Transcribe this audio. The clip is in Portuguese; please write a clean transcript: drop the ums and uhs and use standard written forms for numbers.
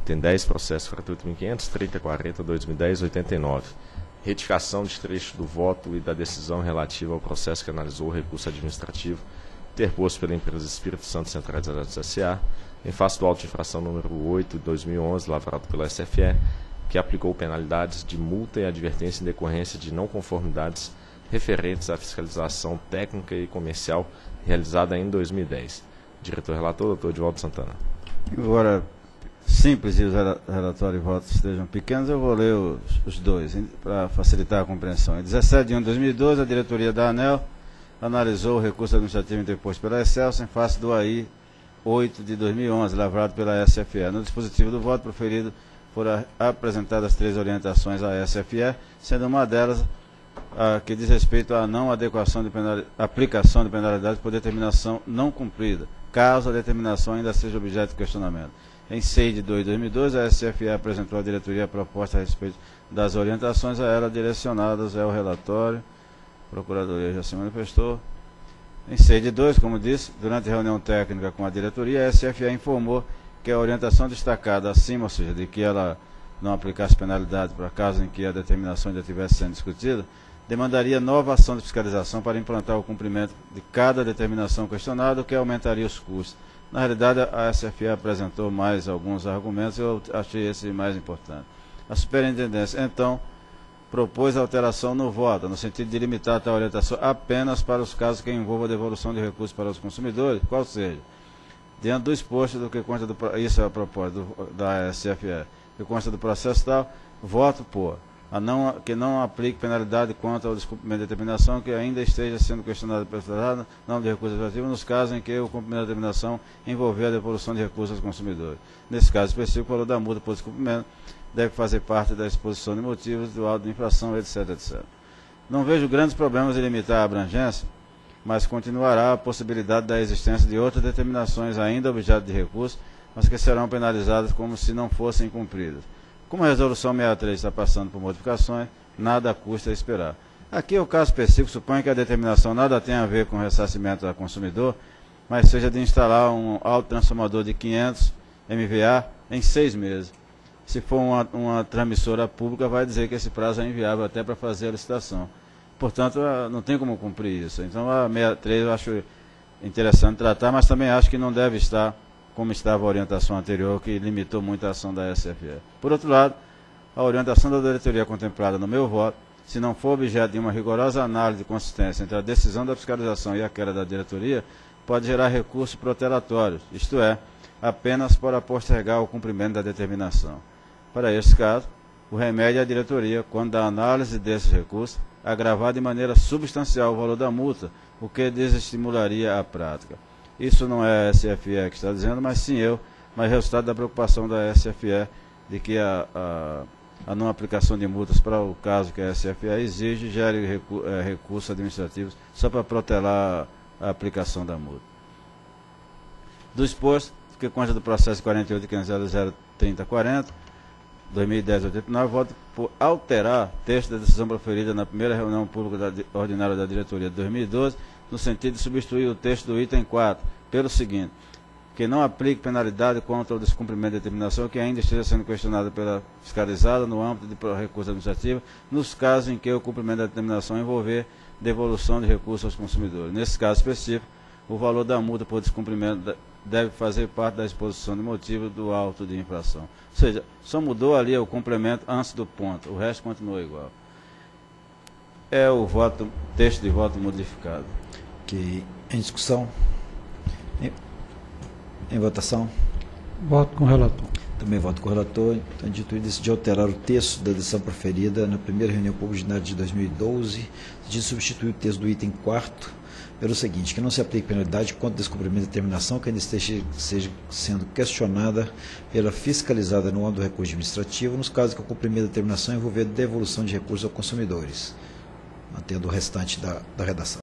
Tem 10 processos 48.500, 3040, 2010, 89. Retificação de trecho do voto e da decisão relativa ao processo que analisou o recurso administrativo interposto pela empresa Espírito Santo Centralizados S.A. em face do auto de infração número 8 de 2011, lavrado pela SFE, que aplicou penalidades de multa e advertência em decorrência de não conformidades referentes à fiscalização técnica e comercial realizada em 2010. Diretor-relator, doutor Edivaldo Santana. Embora simples e os relatórios de votos estejam pequenos, eu vou ler os dois, para facilitar a compreensão. Em 17 de 1 de 2012, a diretoria da ANEEL analisou o recurso administrativo interposto pela Excelsior em face do AI 8 de 2011, lavrado pela SFE. No dispositivo do voto proferido foram apresentadas 3 orientações à SFE, sendo uma delas que diz respeito à não adequação de aplicação de penalidade por determinação não cumprida, caso a determinação ainda seja objeto de questionamento. Em 6 de 2 de 2012, a SFE apresentou à diretoria a proposta a respeito das orientações a ela direcionadas ao relatório. A Procuradoria já se manifestou. Em 6 de 2, como disse, durante a reunião técnica com a diretoria, a SFE informou que a orientação destacada acima, ou seja, de que ela não aplicasse penalidade para caso em que a determinação ainda estivesse sendo discutida, demandaria nova ação de fiscalização para implantar o cumprimento de cada determinação questionada, o que aumentaria os custos. Na realidade, a SFE apresentou mais alguns argumentos, eu achei esse mais importante. A Superintendência, então, propôs alteração no voto, no sentido de limitar tal orientação apenas para os casos que envolvam a devolução de recursos para os consumidores, qual seja, diante do exposto do que consta isso é a proposta da SFE, que consta do processo tal, voto por que não aplique penalidade quanto ao descumprimento de determinação que ainda esteja sendo questionada pelo Estado, não de recursos administrativos, nos casos em que o cumprimento da determinação envolver a devolução de recursos aos consumidores. Nesse caso específico, o valor da multa por descumprimento deve fazer parte da exposição de motivos do auto de infração, etc, etc. Não vejo grandes problemas em limitar a abrangência, mas continuará a possibilidade da existência de outras determinações ainda objeto de recurso, mas que serão penalizadas como se não fossem cumpridas. Como a Resolução 63 está passando por modificações, nada custa esperar. Aqui é o caso específico, suponho que a determinação nada tenha a ver com ressarcimento ao consumidor, mas seja de instalar um autotransformador de 500 MVA em 6 meses. Se for uma transmissora pública, vai dizer que esse prazo é inviável até para fazer a licitação. Portanto, não tem como cumprir isso. Então, a 63 eu acho interessante tratar, mas também acho que não deve estar como estava a orientação anterior, que limitou muito a ação da SFE. Por outro lado, a orientação da diretoria contemplada no meu voto, se não for objeto de uma rigorosa análise de consistência entre a decisão da fiscalização e aquela da diretoria, pode gerar recursos protelatórios, isto é, apenas para postergar o cumprimento da determinação. Para este caso, o remédio é a diretoria, quando da análise desses recursos, agravar de maneira substancial o valor da multa, o que desestimularia a prática. Isso não é a SFE que está dizendo, mas sim eu, mas resultado da preocupação da SFE de que a não aplicação de multas para o caso que a SFE exige gere recursos administrativos só para protelar a aplicação da multa. Do exposto, que consta do processo 48.500.003040, 2010-89, voto por alterar texto da decisão proferida na primeira reunião pública ordinária da diretoria de 2012, no sentido de substituir o texto do item 4 pelo seguinte: que não aplique penalidade contra o descumprimento de determinação que ainda esteja sendo questionada pela fiscalizada no âmbito de recurso administrativo, nos casos em que o cumprimento da determinação envolver devolução de recursos aos consumidores. Nesse caso específico, o valor da multa por descumprimento deve fazer parte da exposição de motivo do auto de infração. Ou seja, só mudou ali o complemento antes do ponto, o resto continua igual. É o texto de voto modificado. Ok. Em discussão? Em votação? Voto com o relator. Também voto com o relator. Então, dito isso, decidi alterar o texto da decisão proferida na primeira reunião pública ordinária de 2012, de substituir o texto do item 4º pelo seguinte: que não se aplique penalidade contra descumprimento de determinação que ainda esteja sendo questionada pela fiscalizada no âmbito do recurso administrativo, nos casos que o cumprimento da determinação envolver devolução de recursos aos consumidores, mantendo o restante da redação.